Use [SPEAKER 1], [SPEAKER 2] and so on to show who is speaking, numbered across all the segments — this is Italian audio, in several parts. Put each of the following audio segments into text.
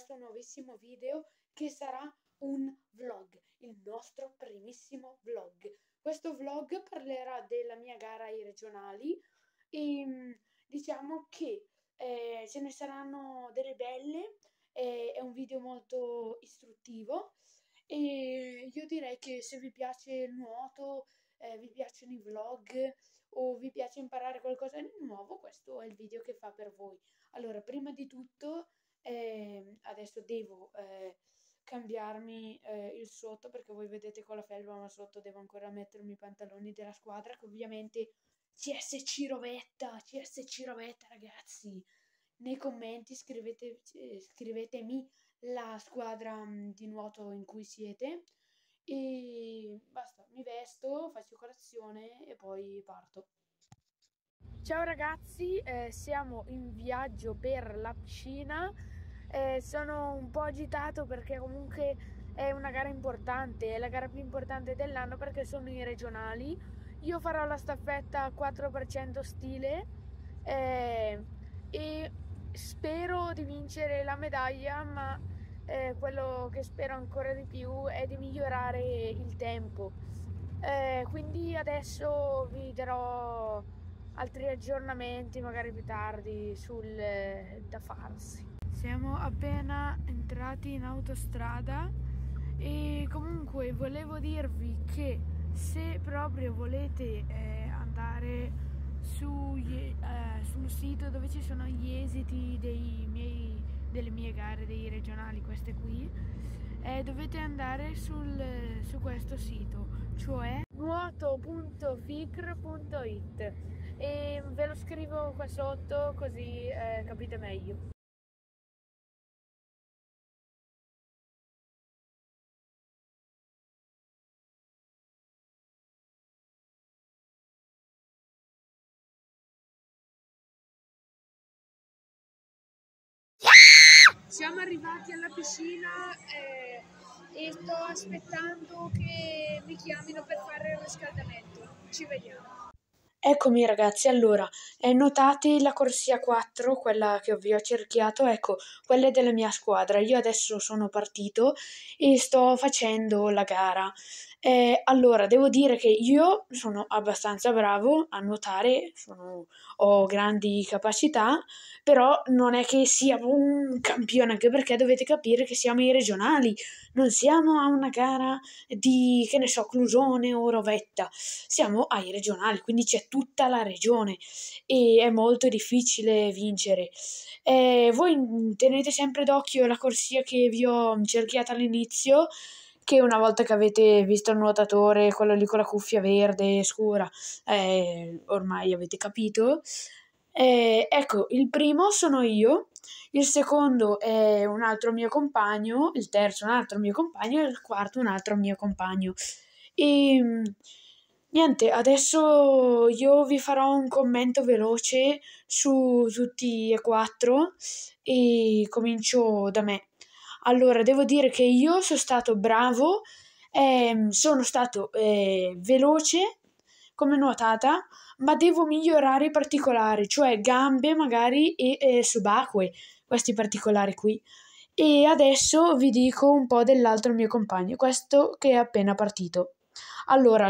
[SPEAKER 1] questo nuovissimo video che sarà un vlog, il nostro primissimo vlog. Questo vlog parlerà della mia gara ai regionali e diciamo che ce ne saranno delle belle, è un video molto istruttivo e io direi che se vi piace il nuoto, vi piacciono i vlog o vi piace imparare qualcosa di nuovo, questo è il video che fa per voi. Allora, prima di tutto, adesso devo cambiarmi il sotto perché voi vedete con la felpa, ma sotto devo ancora mettermi i pantaloni della squadra che ovviamente CSC Rovetta ragazzi. Nei commenti scrivetemi la squadra di nuoto in cui siete e basta, mi vesto, faccio colazione e poi parto. Ciao ragazzi, siamo in viaggio per la piscina. Sono un po' agitato perché comunque è una gara importante, è la gara più importante dell'anno perché sono i regionali. Io farò la staffetta 4% stile e spero di vincere la medaglia, ma quello che spero ancora di più è di migliorare il tempo. Quindi adesso vi darò altri aggiornamenti magari più tardi sul da farsi. Siamo appena entrati in autostrada e comunque volevo dirvi che se proprio volete andare sul sito dove ci sono gli esiti delle mie gare, dei regionali, queste qui, dovete andare su questo sito, cioè nuoto.ficr.it, e ve lo scrivo qua sotto così capite meglio. Siamo arrivati alla piscina e sto aspettando che mi chiamino per fare il riscaldamento. Ci vediamo. Eccomi ragazzi, allora, notate la corsia 4, quella che vi ho cerchiato, ecco, quella è della mia squadra. Io adesso sono partito e sto facendo la gara. Allora, devo dire che io sono abbastanza bravo a nuotare, ho grandi capacità, però non è che sia un campione, anche perché dovete capire che siamo ai regionali, non siamo a una gara di, che ne so, Clusone o Rovetta, siamo ai regionali, quindi c'è tutta la regione e è molto difficile vincere. Voi tenete sempre d'occhio la corsia che vi ho cerchiata all'inizio, che una volta che avete visto il nuotatore, quello lì con la cuffia verde scura, ormai avete capito. Ecco, il primo sono io, il secondo è un altro mio compagno, il terzo un altro mio compagno e il quarto un altro mio compagno. E niente, adesso io vi farò un commento veloce su tutti e quattro e comincio da me. Allora, devo dire che io sono stato bravo, sono stato veloce come nuotata, ma devo migliorare i particolari, cioè gambe magari e subacquee, questi particolari qui. E adesso vi dico un po' dell'altro mio compagno, questo che è appena partito. Allora,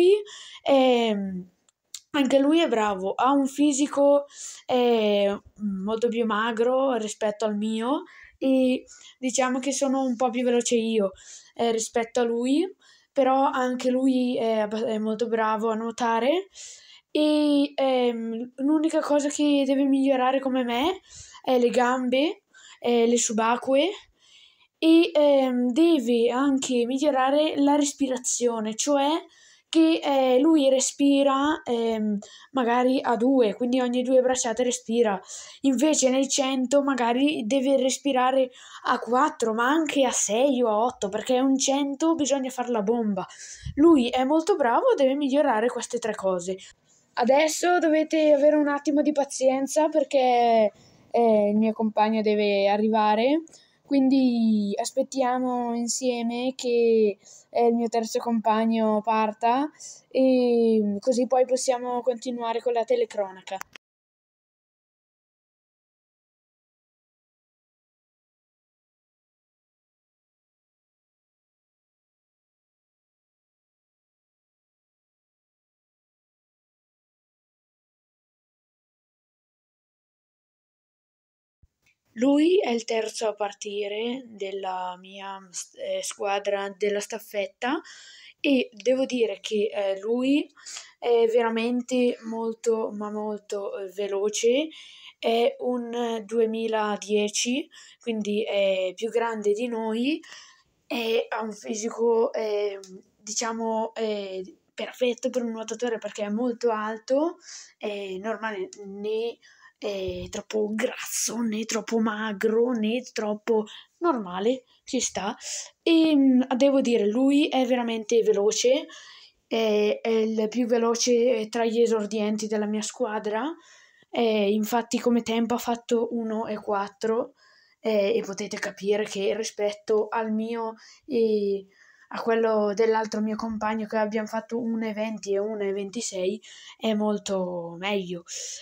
[SPEAKER 1] anche lui è bravo, ha un fisico molto più magro rispetto al mio e diciamo che sono un po' più veloce io rispetto a lui, però anche lui è molto bravo a nuotare e l'unica cosa che deve migliorare come me è le gambe, le subacquee e deve anche migliorare la respirazione, cioè che lui respira magari a 2, quindi ogni 2 bracciate respira, invece nei 100 magari deve respirare a 4, ma anche a 6 o a 8, perché un 100 bisogna far la bomba. Lui è molto bravo, deve migliorare queste 3 cose. Adesso dovete avere un attimo di pazienza perché il mio compagno deve arrivare, quindi aspettiamo insieme che il mio terzo compagno parta e così poi possiamo continuare con la telecronaca. Lui è il terzo a partire della mia squadra della staffetta e devo dire che lui è veramente molto, ma molto veloce. È un 2010, quindi è più grande di noi e ha un fisico, diciamo, perfetto per un nuotatore perché è molto alto, normale, né troppo grasso, né troppo magro, né troppo normale, ci sta. E devo dire, lui è veramente veloce, è il più veloce tra gli esordienti della mia squadra. Infatti come tempo ha fatto 1,4 e potete capire che rispetto al mio e a quello dell'altro mio compagno che abbiamo fatto 1,20 e 1,26 è molto meglio.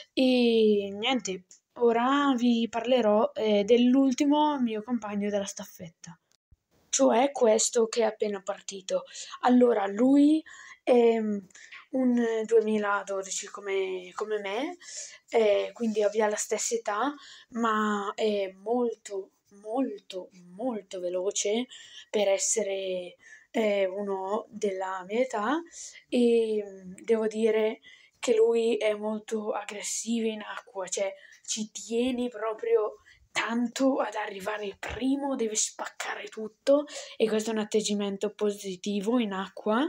[SPEAKER 1] E niente, ora vi parlerò dell'ultimo mio compagno della staffetta, cioè questo che è appena partito. Allora, lui è un 2012 come me, quindi abbia la stessa età, ma è molto, molto, molto veloce per essere uno della mia età e devo dire che lui è molto aggressivo in acqua, cioè ci tiene proprio tanto ad arrivare primo, deve spaccare tutto e questo è un atteggiamento positivo in acqua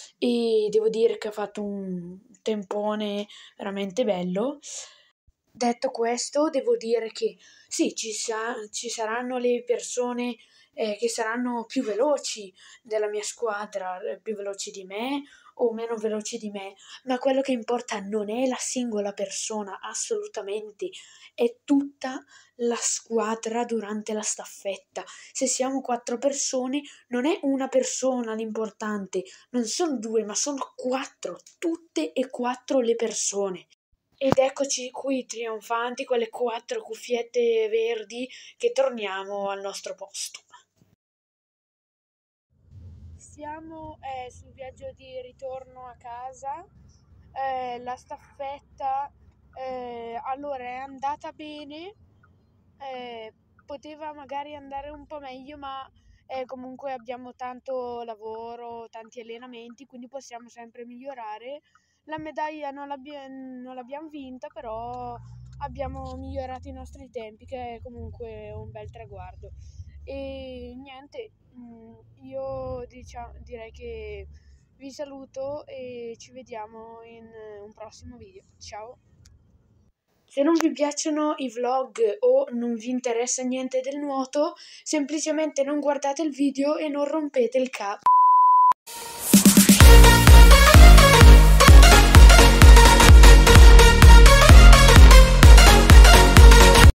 [SPEAKER 1] e devo dire che ha fatto un tempone veramente bello. Detto questo, devo dire che sì, ci saranno le persone che saranno più veloci della mia squadra, più veloci di me o meno veloci di me, ma quello che importa non è la singola persona, assolutamente, è tutta la squadra durante la staffetta. Se siamo 4 persone, non è una persona l'importante, non sono due, ma sono 4, tutte e 4 le persone. Ed eccoci qui trionfanti con le 4 cuffiette verdi che torniamo al nostro posto. Siamo sul viaggio di ritorno a casa. La staffetta allora è andata bene, eh, poteva magari andare un po' meglio, ma comunque abbiamo tanto lavoro, tanti allenamenti, quindi possiamo sempre migliorare. La medaglia non l'abbiamo vinta, però abbiamo migliorato i nostri tempi, che è comunque un bel traguardo. E niente, io direi che vi saluto e ci vediamo in un prossimo video. Ciao! Se non vi piacciono i vlog o non vi interessa niente del nuoto, semplicemente non guardate il video e non rompete il cazzo.